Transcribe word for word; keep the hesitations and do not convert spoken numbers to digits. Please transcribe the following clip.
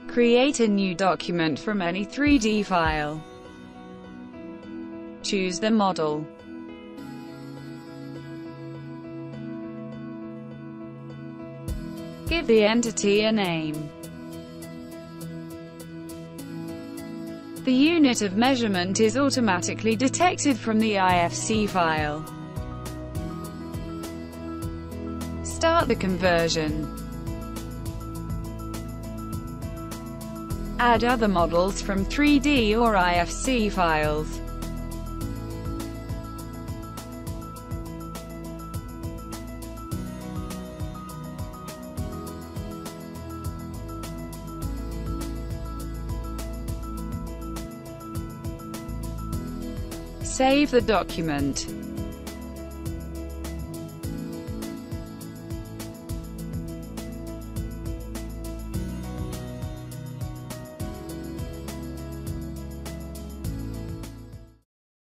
Create a new document from any three D file. Choose the model. Give the entity a name. The unit of measurement is automatically detected from the I F C file. Start the conversion. Add other models from three D or I F C files. Save the document.